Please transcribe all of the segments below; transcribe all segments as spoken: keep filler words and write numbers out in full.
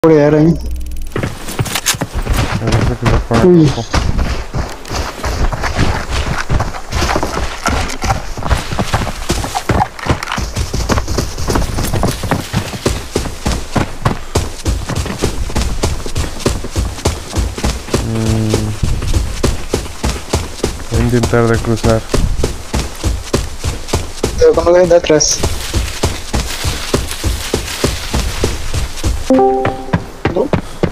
Por ahí. Uy. Mm. Voy a intentar de cruzar. Pero con lo que de atrás. ¿No?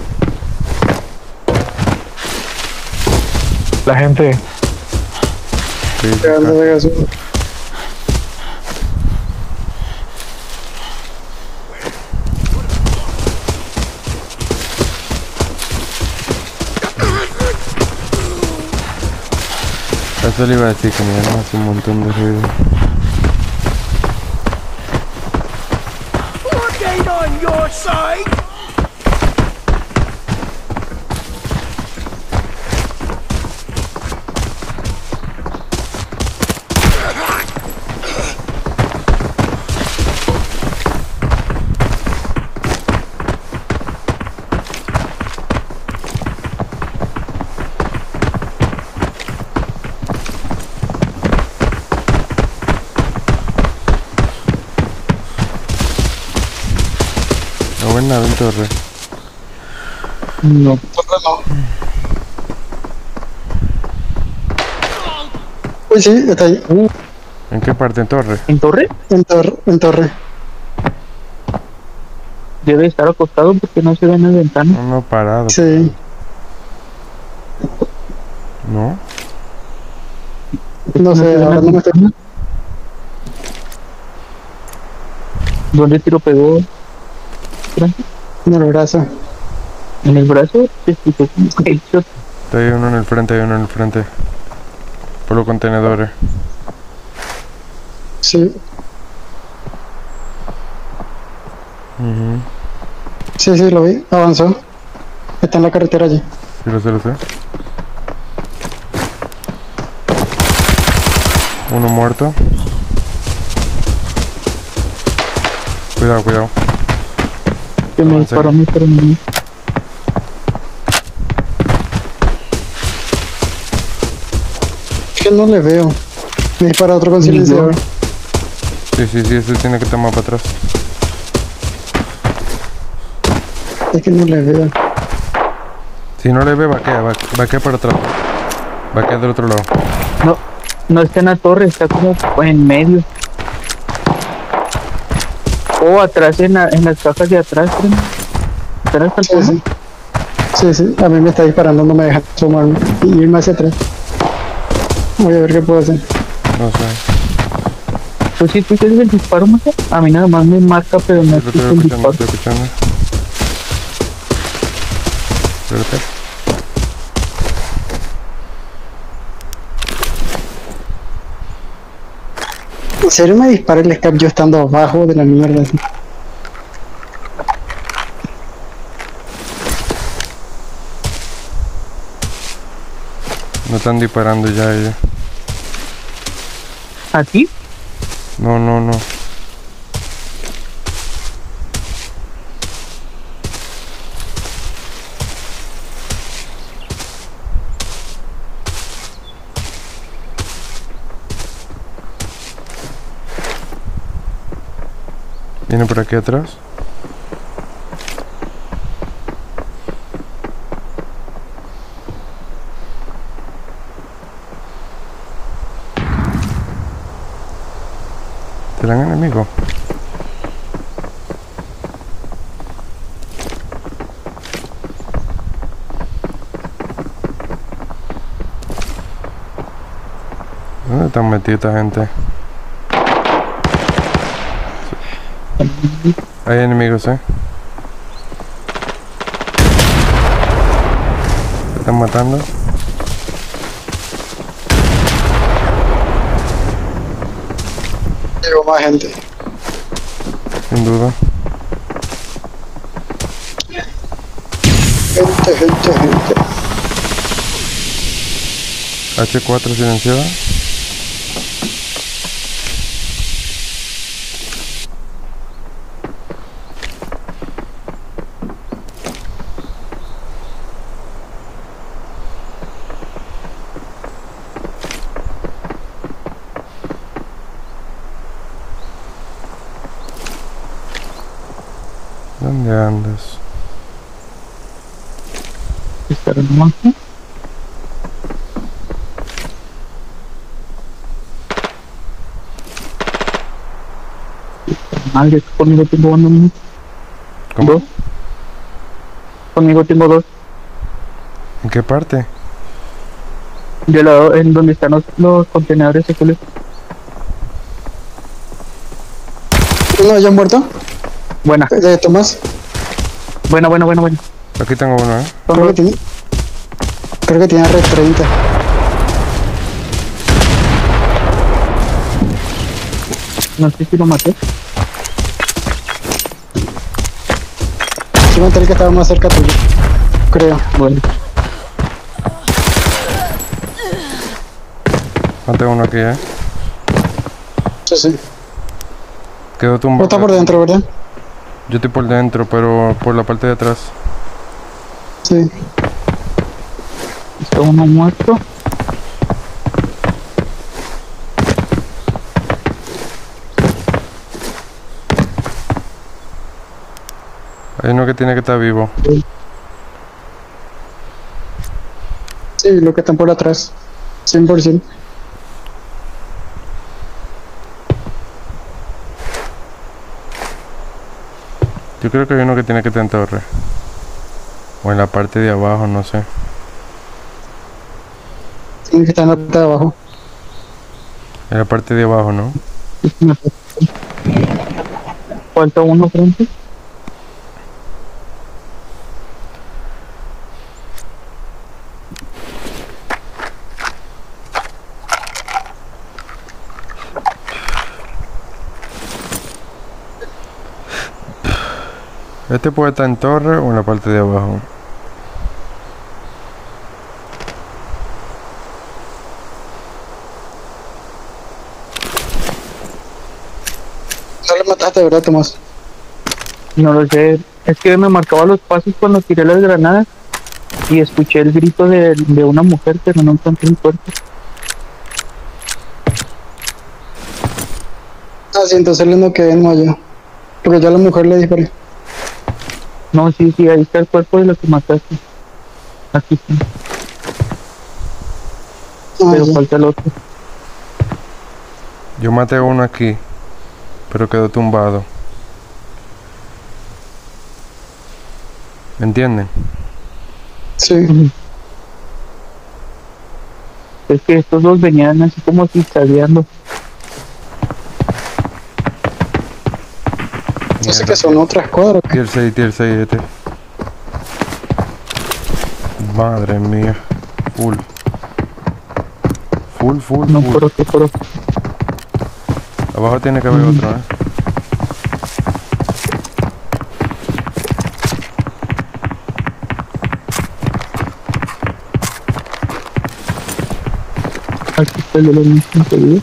La gente. Sí, Pegando de gas. eso le iba a decir que me dieron hace un montón de ruido. On your side. No ven nada en torre. No, torre no. Uy, sí, está ahí. Uh, ¿En qué parte? ¿En torre? ¿En torre? En torre, en torre. Debe estar acostado porque no se ve en la ventana. No, no, parado. Sí. ¿No? No sé, se ve en la ahora no me estoy. ventana. ¿Dónde te lo pegó? Francis? En el brazo. ¿En el brazo? Se escuchó como un headshot. Hay uno en el frente, hay uno en el frente. Por los contenedores. Sí. Uh-huh. Sí, sí, lo vi. Avanzó. Está en la carretera allí. Sí, lo sé, lo sé. Uno muerto. Cuidado, cuidado. Que me Avance. disparó a mí, pero no. Es que no le veo. Me dispara otro con Ni silenciador. Sí, sí, sí, ese tiene que tomar para atrás. Es que no le veo. Si no le ve, vaquea, va- vaquea para atrás. Vaquea del otro lado. No, no está en la torre, está como en medio. O atrás, en, la, en las cajas de atrás, creo. ¿Atrás al Sí, fondo? sí. Sí, sí. A mí me está disparando, no me deja sumarme y irme hacia atrás. Voy a ver qué puedo hacer. No sé. ¿Tú sí escuchas el disparo, Maca? A mí nada más me marca, pero no Sí, lo escucho estoy el escuchando, disparo. estoy escuchando. Espérate. ¿En serio me dispara el escape yo estando abajo de la mierda? Así? No están disparando ya ellos. ¿A ti? No, no, no. Viene por aquí atrás. ¿Serán enemigos? ¿Dónde están metidos esta gente? Hay enemigos, eh. Se están matando. Llegó más gente. Sin duda. Gente, gente, gente. H cuatro silenciada. ¿Dónde andas? Espera nomás. Madre, conmigo tengo uno. ¿Cómo? Dos. Conmigo tengo dos. ¿En qué parte? Del lado en donde están los, los contenedores azules. ¿Uno ya muerto? Buena, ¿De Tomás? buena, buena, buena, buena. Aquí tengo uno, ¿eh? Son Creo que dos. tiene... Creo que tiene red treinta. No sé si lo maté. Sí, maté el que estaba más cerca tuyo. Creo. Bueno, Maté uno aquí, ¿eh? Sí, sí. Quedó No tumbado. está por dentro, ¿verdad? Yo estoy por dentro, pero por la parte de atrás. Sí. está uno muerto. Hay uno que tiene que estar vivo. Sí, lo que están por atrás. cien por ciento. Yo creo que hay uno que tiene que estar en torre. O en la parte de abajo, no sé. Tiene que estar en la parte de abajo. En la parte de abajo, ¿no? Falta uno frente. Este puede estar en torre o en la parte de abajo. No lo mataste, ¿verdad, Tomás? No lo sé. Es que me marcaba los pasos cuando tiré las granadas. Y escuché el grito de, de una mujer, pero no encontré el cuerpo. Ah, sí, entonces él no quedé en mayo. Porque yo a la mujer le disparé. No, sí, sí, ahí está el cuerpo de lo que mataste. Aquí está. Ah, Pero ya. falta el otro. Yo maté a uno aquí, pero quedó tumbado. ¿Me entienden? Sí. Es que estos dos venían así como zigzagueando. No sé qué son otras cuadras. Tier seis, tier seis este. Madre mía. Full. Full, full, No, full. pero que pero Abajo tiene que haber Mm. otro, ¿eh? aquí está el de los mismos seguidos.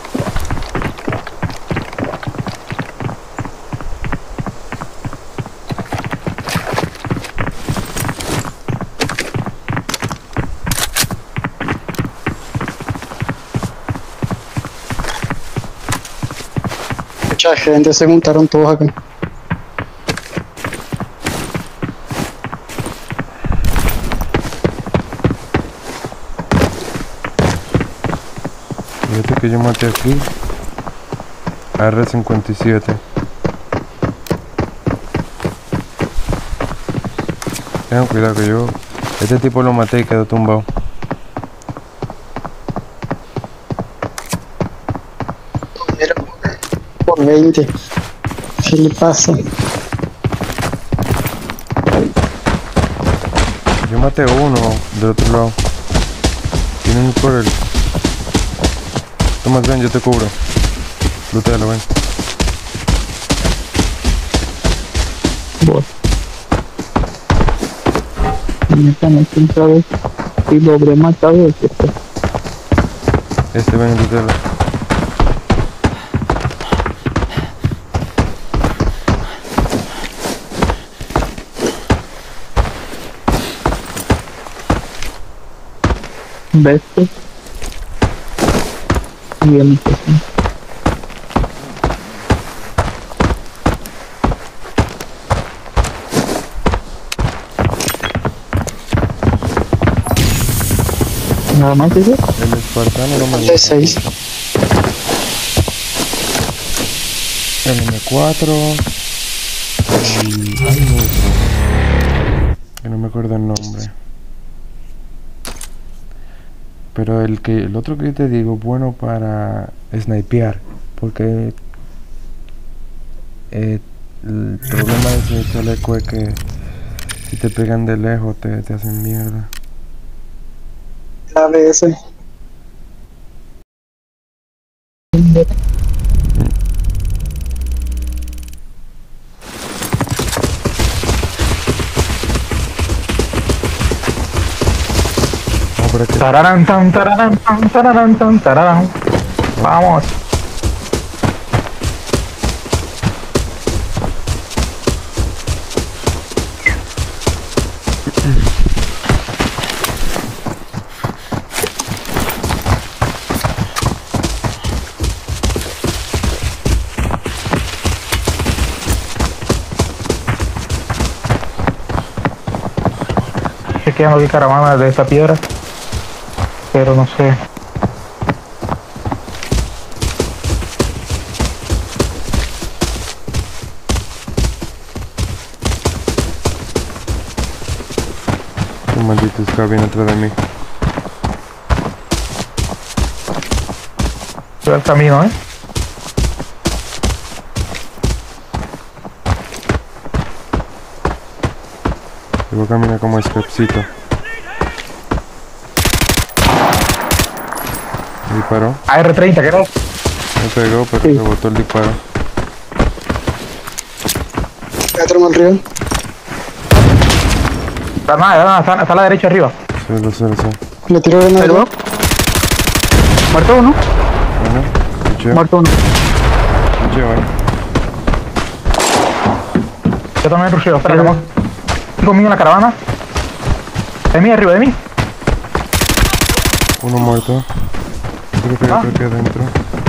Mucha gente se juntaron todos acá. Y este que yo maté aquí. R cincuenta y siete. Tengan cuidado que yo... Este tipo lo maté y quedó tumbado. Mira, por veinte. ¿Qué le pasa? Yo maté uno del otro lado. Tienen por el... Tomás, ven, yo te cubro. Lútealo, ven. Vos. Y esta no quién sabe si lo habré matado o qué fue. Este, ven, lútealo. ¿Ves? Pues? Bien, pues, sí. Nada más eso. El espartano no me De gusta. seis. El eme cuatro. Y... hay otro. Que no me acuerdo el nombre. Pero el que el otro que te digo, bueno para snipear. Porque eh, el problema de ese chaleco es que si te pegan de lejos te, te hacen mierda. A veces. No, pero es que Tararán, tan, tararán, tan, tararán, tan, tararán. Vamos. Chequeando qué caravana de esta piedra, pero no sé. un maldito Ska viene atrás de mí. Veo el camino, ¿eh? Luego camina como escapcito. Disparó. A R treinta, ¿qué era? Me pegó, pero Sí. se botó el disparo. Otro mal arriba. Está nada, está, está, está a la derecha arriba. Sí, lo sé, lo sé. Le tiro granada. ¿Pero? Muerto uno. Bueno, escuché, Muerto uno. escuché, bueno. Yo también rusheo, espérate, vamos. Estoy conmigo en la caravana. De mí, arriba de mí. Uno muerto. Creo que hay Ah. otro aquí adentro.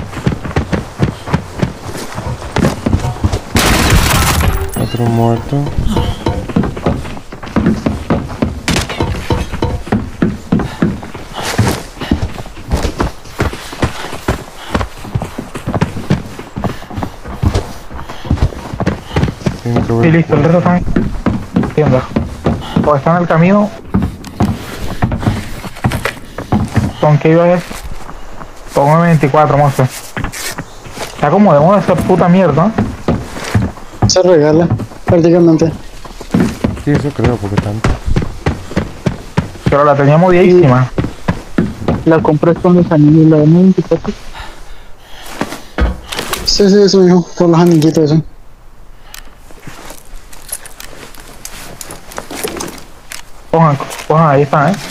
Otro muerto. Tiene que ver Y listo, el resto están en tienda. O están en el camino. ¿Con qué iba es? Con eme veinticuatro, monstruo. Está como de moda esa puta mierda, ¿no? Se regala, prácticamente. Sí, eso creo, porque tanto. Pero la tenía modísima. La compré con los anillos, la eme veinticuatro. Sí, sí, eso hijo, por los anillitos eso. Cojan, cojan, ahí están, ¿eh?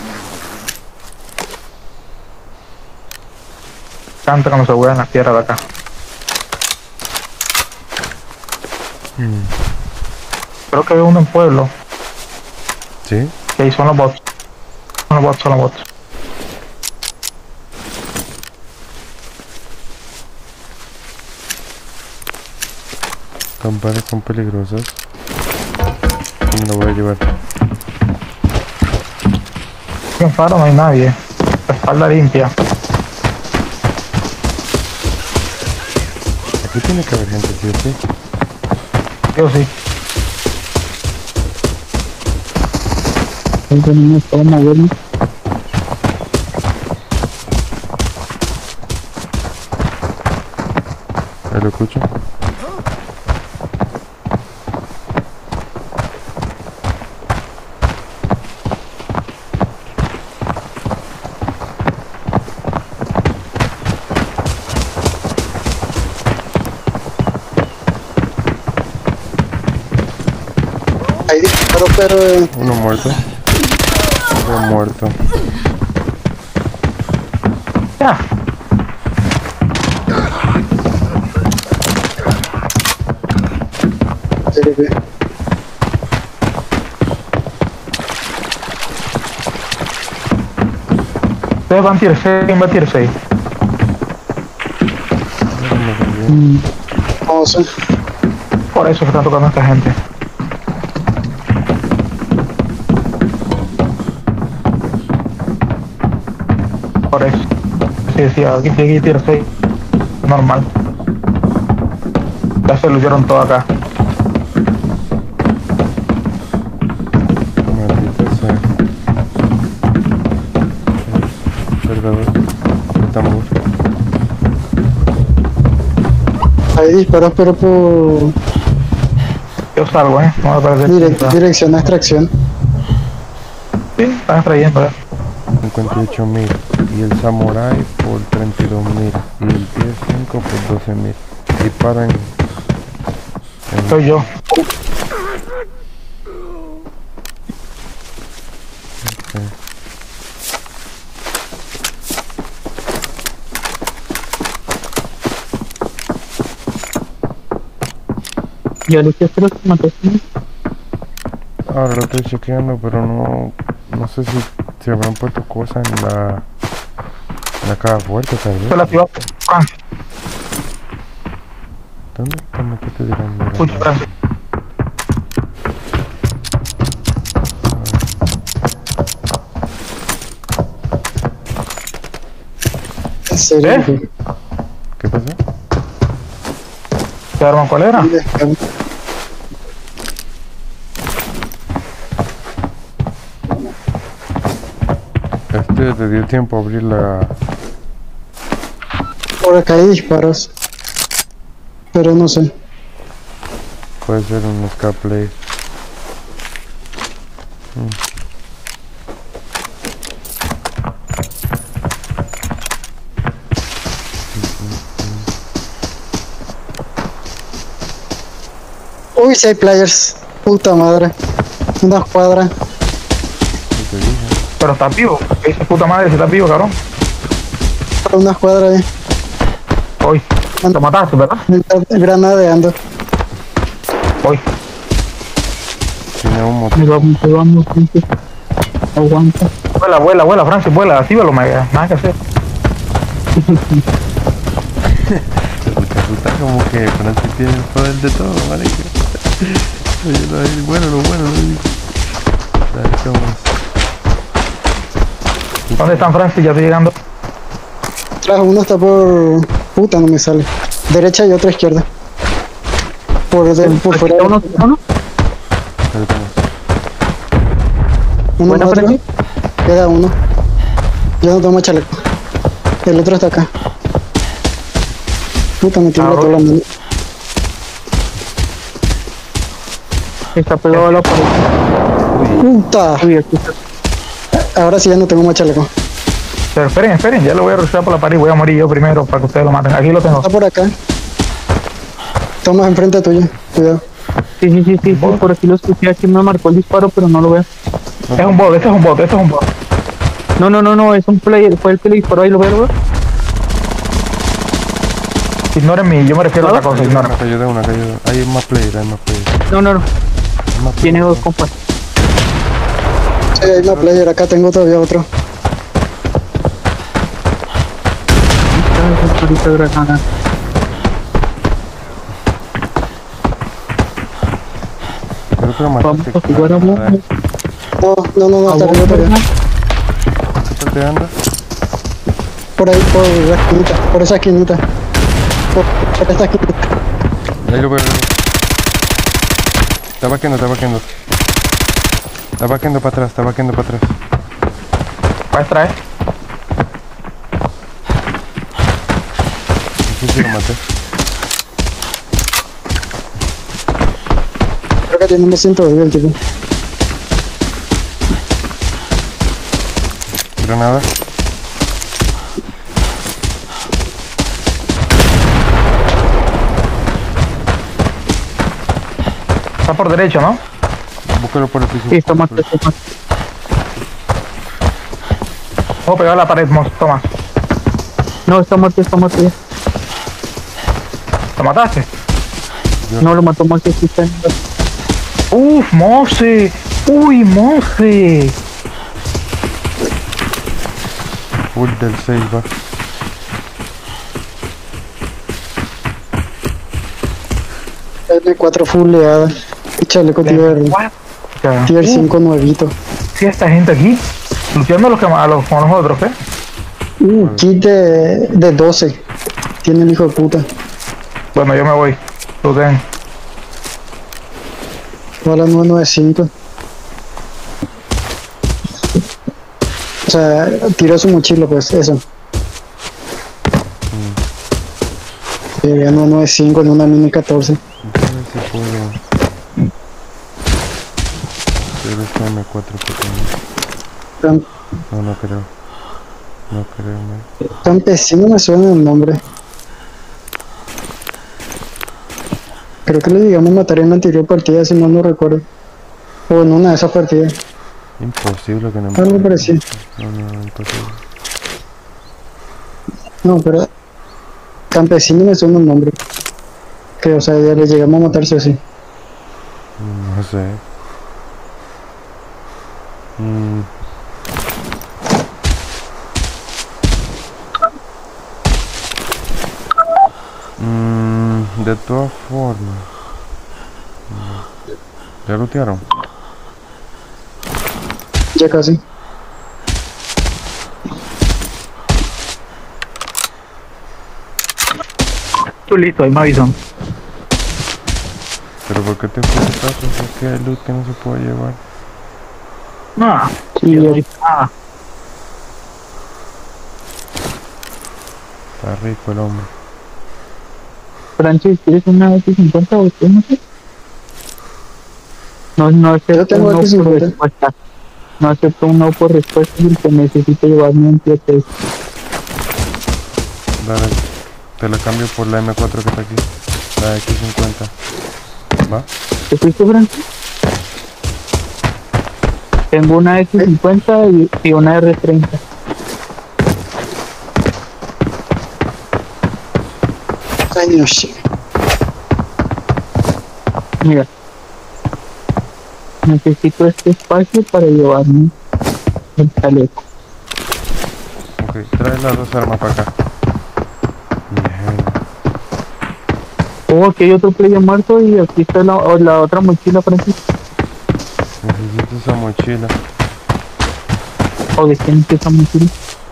Canta cuando se vuelan las piedras de acá. Mm. Creo que veo uno en pueblo. ¿Sí? Que ahí son los bots. Son los bots, son los bots. Campanas son peligrosas. Me lo voy a llevar. En faro no hay nadie. La espalda limpia. Aquí tiene que haber gente, sí o sí. Yo sí. Entonces no puedo moverme. Ahí lo escucho. Ahí disparo, pero eh, Uno muerto. Otro muerto. Ya. sí, sí. Ustedes van tier seis, ¿quién va tier seis? No me cambié. Mm, no sé. Por eso que están tocando a esta gente. Por eso. Sí, sí, aquí tiene que tirarse normal. Ya se lo hicieron todo acá. Maldita sea. Cargador. Estamos. Hay disparos, pero por Yo salgo, eh. No me parece. direct- dirección a extracción. Sí, están trayendo, eh. cincuenta y ocho mil. Y el Samurai por treinta y dos mil. Y el P S cinco por doce mil. Disparan. En... Soy yo. Ya le hice los que mataste. Ahora lo estoy chequeando, pero no, no sé si se habrán puesto cosas en la, en la caja fuerte, tal vez. Se la activó. Francia. ¿Dónde está? Me estoy tirando. Escucha, Francia. ¿En serio? ¿Eh? ¿Qué pasó? ¿Qué arma cuál era? Este te dio tiempo a abrir la... Por acá hay disparos. Pero no sé. Puede ser un escape play. Uy, si hay players. Puta madre. Una cuadra. ¿Qué te dije? Pero está vivo. Esa puta madre, si está vivo, cabrón. Una cuadra ahí. Hoy. Lo mataste, ¿verdad? Está granadeando. Hoy. Tiene humo. Me vamos, me vamos, gente. Aguanta. Vuela, vuela, vuela, Francis, vuela. Actívalo, mega. Nada que hacer. Puta, puta, como que Francis tiene el poder de todo, marica. Oye, no, es bueno, lo bueno, lo digo. Dale, vamos. ¿Dónde están, Francis? Ya estoy llegando. Atrás uno está por... Puta, no me sale. Derecha y otra izquierda. Por, de, por fuera. ¿Uno, uno? Ahí estamos. Uno Buena, otro. Francis. Queda uno. Yo no tomo chaleco. El otro está acá. Puta, me tiembla Ah, toda la mano. Está pegado a la pared. Puta. Uy, aquí está. Ahora sí ya no tengo más chaleco. Pero esperen, esperen. Ya lo voy a rushear por la pared y voy a morir yo primero para que ustedes lo maten. Aquí lo tengo. Está por acá. Toma enfrente tuyo. Cuidado. Sí, sí, sí, sí, sí. Por aquí lo escuché. Aquí me marcó el disparo, pero no lo veo. Es un bot, este es un bot, este es un bot. No, no, no, no. Es un player. Fue el que le disparó ahí. ¿Lo veo, lo veo? Ignoren mí. Yo me refiero a otra cosa. Cayó de una, Ignoren. cayó de una, cayó de una. Hay más player, hay más player. No, no, no. Hay más Tiene player. dos compas. Sí, hay más player. Acá tengo todavía otro. Ahorita granada. Creo que lo Vamos mataste. a jugar a claro, modo. No, no, no, no, está arriba todavía. ¿Qué parte anda? Por ahí, por la esquinita. Por esa esquinita. Por, por esta esquinita. Ahí lo veo. Está vaqueando, está vaqueando. Está vaqueando para atrás, está vaqueando para atrás. Va a extraer. No sé si lo maté. Creo que tiene un ciento de vida el tipo. Granada. Está por derecho, ¿no? Búscalo por el piso. Sí, está muerto, está muerto. Vamos a pegar a la pared, Mos. Toma. No, está muerto, está muerto ya. ¿Lo mataste? No, lo mató Mose. Sí, está en... Uf, Mose. Uy, Mose. Full del seis va. M cuatro fulleada. Y chaleco tier, What? tier Uh, cinco nuevito. Sí, esta gente aquí. Luchando a los, que, a los con los otros, ¿eh? Un kit de, de doce. Tiene el hijo de puta. Bueno, yo me voy. Tú den. Vale nueve nueve cinco. O sea, tiró su mochila, pues, eso. Llegué a nueve nueve cinco en una mini catorce. Déjame ver si puedo. Pero esta M cuatro pequeño. No, no creo. No creo, man. Campesino me suena el nombre. Creo que le llegamos a matar en la anterior partida, si mal no recuerdo. O en una de esas partidas. Imposible que no me... Algo parecido. No, no, imposible. No, pero... Campesino me suena el nombre. Que, o sea, ya le llegamos a matarse así. No sé. Mm. Mm, de todas formas. ¿Ya lootearon? Ya casi. Tú listo, ahí me avisan. ¿Pero por qué te fue el caso? ¿Por qué hay loot que no se puede llevar? No, Sí, yo- ya. ah, Está rico el hombre. Francis, ¿quieres una X cincuenta o qué? No sé. No, no acepto Yo tengo un no X por cincuenta. respuesta. No acepto un no por respuesta porque necesito llevarme un T T. Dale, te la cambio por la M cuatro que está aquí. La X cincuenta. ¿Va? ¿Te fuiste, Francis? Tengo una X cincuenta y, y una R treinta. Ay, no sé. Mira. Necesito este espacio para llevarme el chaleco. Ok, trae las dos armas para acá. Bien. Oh, aquí hay otro player muerto y aquí está la, o la otra mochila, Francis. Necesito esa mochila. ¿O de quién es esa mochila?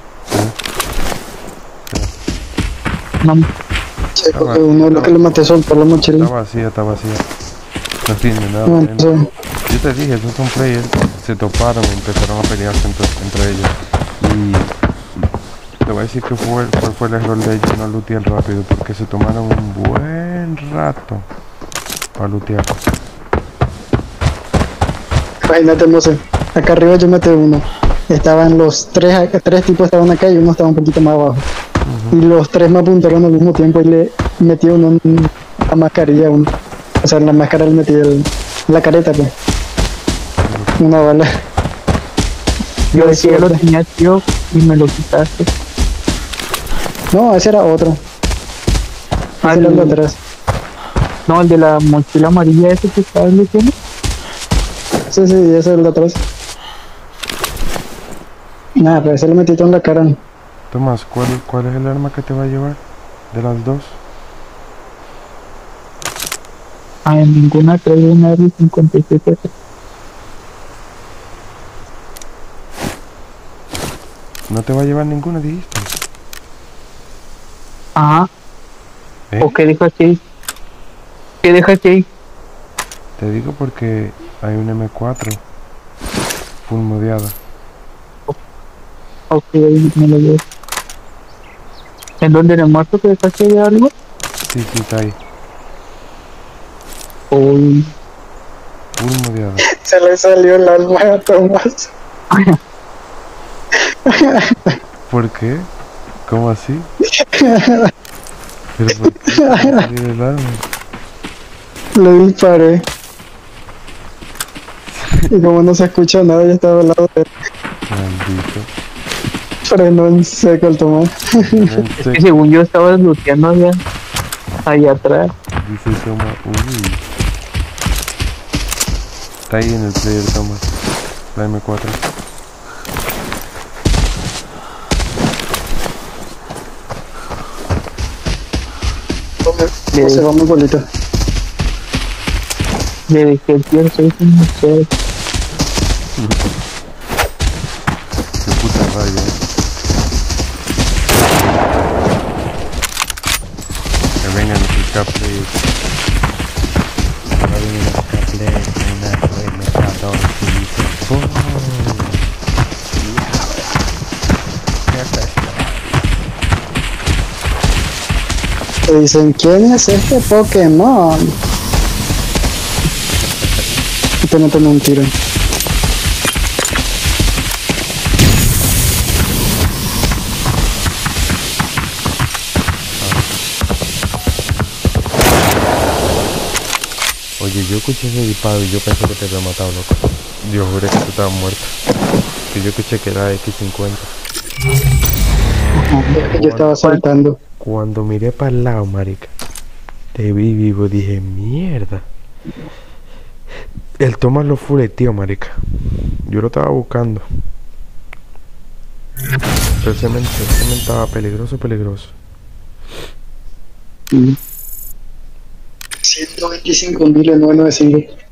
No, Sí, porque uno de los que le maté soltó la Está mochila. vacía, está vacía. No tiene nada. No, adentro. entonces, Yo te dije, esos son players. Se toparon y empezaron a pelearse entre, entre ellos. Y te voy a decir que fue, cuál fue el error de ellos no lootear rápido. Porque se tomaron un buen rato para lootear. imagínate, no sé. Acá arriba yo maté uno. Estaban los tres, acá- tres tipos estaban acá y uno estaba un poquito más abajo. Y los tres me apuntaron al mismo tiempo y le metí uno en la mascarilla. Uno. O sea, en la máscara le metí el, la careta, pues. Una bala. yo De decía lo suerte. tenía tío y me lo quitaste. No, ese era otro. Ah, Ese era el de el- atrás. No, el de la mochila amarilla ese que estabas diciendo. Sí, sí, ese es el de atrás. Nada, pero ese le metí todo en la cara. Tomás, ¿cuál, ¿cuál es el arma que te va a llevar? De las dos. Ah, en ninguna traigo una R cincuenta y siete. No te va a llevar ninguna, dijiste. Ajá. ¿Eh? ¿O qué dejaste ahí? ¿Qué dejaste ahí? Te digo porque hay un M cuatro full modeada. Ok, ahí me lo llevo. ¿En dónde en el muerto que dejaste ahí algo? Sí, sí, está ahí. Uy. Full modeada. Se le salió el alma a Tomás. ¿Por qué? ¿Cómo así? ¿Pero por qué? ¿Cómo salió el arma? Le disparé. Y como no se escucha nada, ya estaba al lado de él. Maldito. Frenó en seco el Tomás. Dice, Y según yo estaba looteando allá, allá atrás. dice Toma, uy. Está ahí en el player, Toma. La M cuatro. No se va muy bolita. Le dejé el tío seis en el cero. Qué puta raya. Play. Ahora viene una Play, una M K dos y dice ¡pum! Te dicen, ¿quién es este Pokémon? Y te meten un tiro. Oye, yo escuché ese disparo y yo pensé que te había matado, loco. Yo juré que tú estabas muerto. Que yo escuché que era X cincuenta. Yo estaba saltando. Cuando miré para el lado, marica, te vi vivo, dije, mierda. El Tomás lo fuleteó, marica. Yo lo estaba buscando. Pero ese men, ese men estaba peligroso, peligroso. ciento veinticinco mil novecientos noventa y cinco.